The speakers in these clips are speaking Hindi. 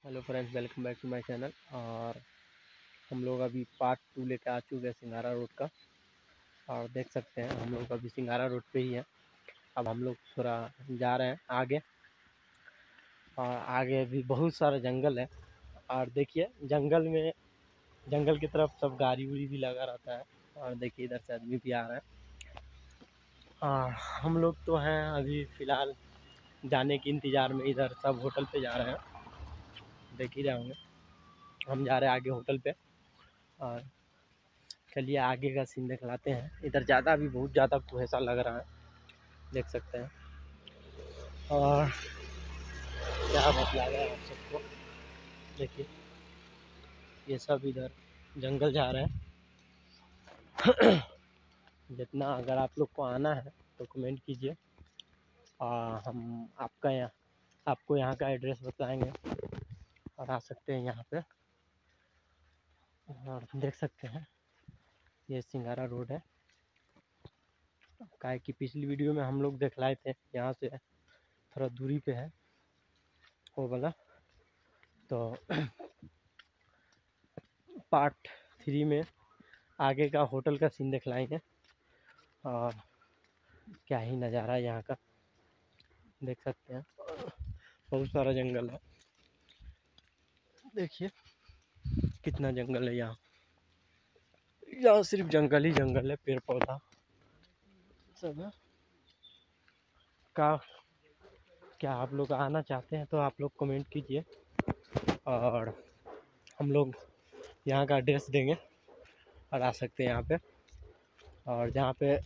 Hello friends, welcome back to my channel. और हम लोग अभी पार्ट 2 लेकर आ चुके हैं सिंघारा रोड का। और देख सकते हैं हम लोग अभी सिंघारा रोड पे ही हैं। अब हम लोग थोड़ा जा रहे हैं आगे, और आगे भी बहुत सारा जंगल है। और देखिए जंगल की तरफ सब गाड़ी उड़ी भी लगा रहता है। और देखिए इधर से आदमी भी आ रहा है। और हम लोग तो हैं अभी फ़िलहाल जाने के इंतज़ार में, इधर सब होटल पे जा रहे हैं। देख ही रहे होंगे, हम जा रहे हैं आगे होटल पे। और चलिए आगे का सीन दिखलाते हैं। इधर ज़्यादा भी बहुत ज़्यादा कुहेसा लग रहा है, देख सकते हैं। और क्या बतला रहा है आप सबको, देखिए ये सब इधर जंगल जा रहे हैं। जितना अगर आप लोग को आना है तो कमेंट कीजिए, हम आपको यहाँ का एड्रेस बताएंगे और आ सकते हैं यहाँ पे। और देख सकते हैं ये सिंघारा रोड है। काहे कि पिछली वीडियो में हम लोग दिखलाए थे, यहाँ से थोड़ा दूरी पे है वो वाला। तो पार्ट 3 में आगे का होटल का सीन दिखलाएंगे। और क्या ही नज़ारा है यहाँ का, देख सकते हैं। बहुत सारा जंगल है, देखिए कितना जंगल है यहाँ। यहाँ सिर्फ जंगल ही जंगल है, पेड़ पौधा सब है। का क्या आप लोग आना चाहते हैं तो आप लोग कमेंट कीजिए, और हम लोग यहाँ का एड्रेस देंगे और आ सकते हैं यहाँ पे। और जहाँ पे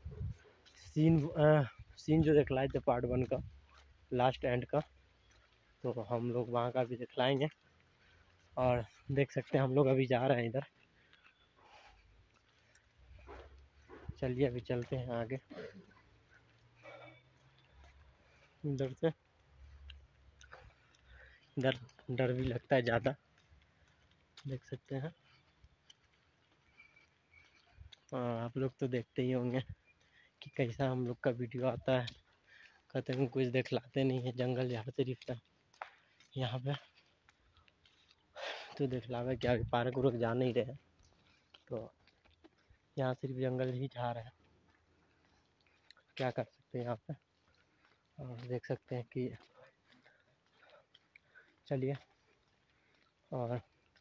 सीन जो दिखलाए थे पार्ट 1 का लास्ट एंड का, तो हम लोग वहाँ का भी दिखलाएंगे। और देख सकते हैं हम लोग अभी जा रहे हैं इधर। चलिए अभी चलते हैं आगे। इधर से डर डर भी लगता है ज़्यादा, देख सकते हैं। आप लोग तो देखते ही होंगे कि कैसा हम लोग का वीडियो आता है। कहते हैं कुछ दिखलाते नहीं है, जंगल झाड़ सिर्फ है यहाँ पे। तो दिखलावे क्या, अभी पार्क उर्क जा नहीं रहे हैं, तो यहाँ सिर्फ जंगल ही झाड़ है, क्या कर सकते हैं यहाँ पे। और देख सकते हैं कि चलिए, और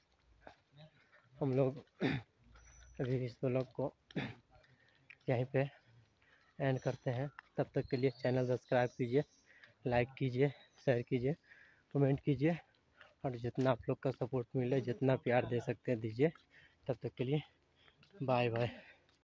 हम लोग अभी इस ब्लॉग को यहीं पे एंड करते हैं। तब तक के लिए चैनल सब्सक्राइब कीजिए, लाइक कीजिए, शेयर कीजिए, कमेंट कीजिए। और जितना आप लोग का सपोर्ट मिले, जितना प्यार दे सकते हैं दीजिए। तब तक के लिए बाय बाय।